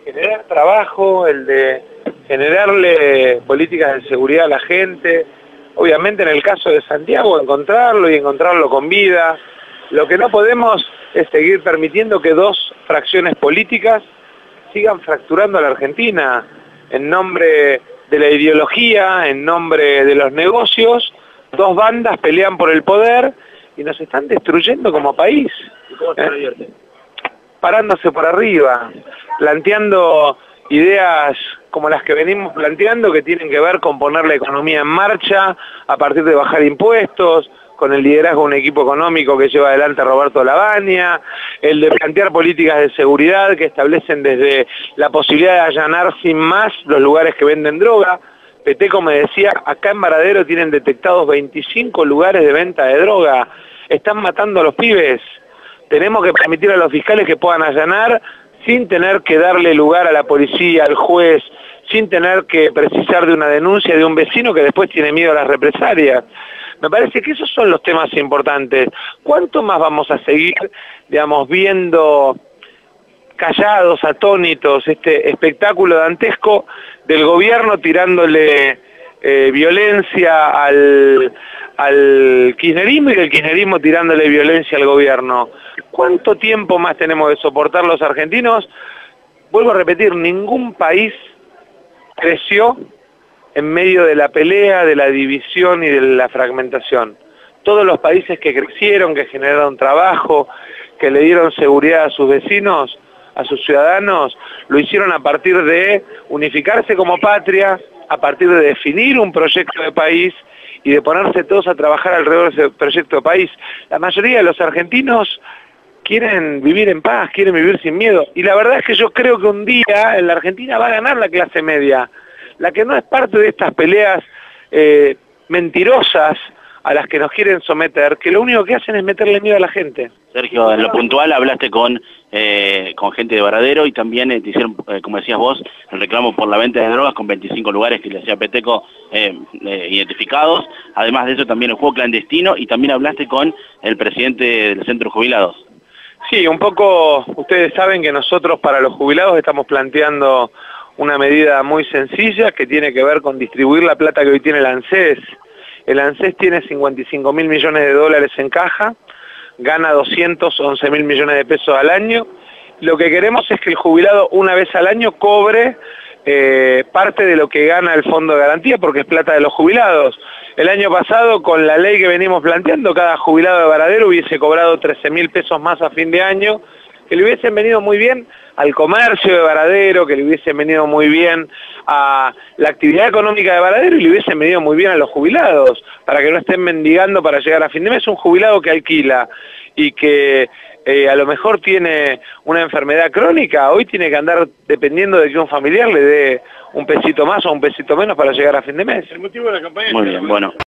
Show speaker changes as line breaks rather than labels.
generar trabajo, el de generarle políticas de seguridad a la gente. Obviamente en el caso de Santiago encontrarlo y encontrarlo con vida. Lo que no podemos es seguir permitiendo que dos fracciones políticas sigan fracturando a la Argentina en nombre de la ideología, en nombre de los negocios. Dos bandas pelean por el poder y nos están destruyendo como país.
¿Y cómo se revierte?
Parándose por arriba, planteando ideas como las que venimos planteando, que tienen que ver con poner la economía en marcha a partir de bajar impuestos, con el liderazgo de un equipo económico que lleva adelante Roberto Lavagna, el de plantear políticas de seguridad que establecen desde la posibilidad de allanar sin más los lugares que venden droga. Peteco me decía, acá en Varadero tienen detectados 25 lugares de venta de droga, están matando a los pibes. Tenemos que permitir a los fiscales que puedan allanar sin tener que darle lugar a la policía, al juez, sin tener que precisar de una denuncia de un vecino que después tiene miedo a las represalias. Me parece que esos son los temas importantes. ¿Cuánto más vamos a seguir, digamos, viendo callados, atónitos, este espectáculo dantesco del gobierno tirándole violencia al kirchnerismo y del kirchnerismo tirándole violencia al gobierno? ¿Cuánto tiempo más tenemos de soportar los argentinos? Vuelvo a repetir, ningún país creció en medio de la pelea, de la división y de la fragmentación. Todos los países que crecieron, que generaron trabajo, que le dieron seguridad a sus vecinos, a sus ciudadanos, lo hicieron a partir de unificarse como patria, a partir de definir un proyecto de país y de ponerse todos a trabajar alrededor de ese proyecto de país. La mayoría de los argentinos quieren vivir en paz, quieren vivir sin miedo. Y la verdad es que yo creo que un día en la Argentina va a ganar la clase media, la que no es parte de estas peleas mentirosas a las que nos quieren someter, que lo único que hacen es meterle miedo a la gente.
Sergio, en lo puntual hablaste con gente de Varadero y también te hicieron, como decías vos, el reclamo por la venta de drogas con 25 lugares que le hacía Peteco identificados. Además de eso también el juego clandestino y también hablaste con el presidente del Centro de Jubilados.
Sí, un poco, ustedes saben que nosotros para los jubilados estamos planteando una medida muy sencilla que tiene que ver con distribuir la plata que hoy tiene el ANSES. El ANSES tiene 55.000 millones de dólares en caja, gana 211.000 millones de pesos al año. Lo que queremos es que el jubilado una vez al año cobre parte de lo que gana el Fondo de Garantía, porque es plata de los jubilados. El año pasado, con la ley que venimos planteando, cada jubilado de Varadero hubiese cobrado 13.000 pesos más a fin de año, que le hubiesen venido muy bien al comercio de Varadero, que le hubiesen venido muy bien a la actividad económica de Varadero y le hubiesen venido muy bien a los jubilados, para que no estén mendigando para llegar a fin de mes. Un jubilado que alquila y que a lo mejor tiene una enfermedad crónica, hoy tiene que andar dependiendo de que un familiar le dé un pesito más o un pesito menos para llegar a fin de mes.
El motivo de la campaña. Muy bien, bueno.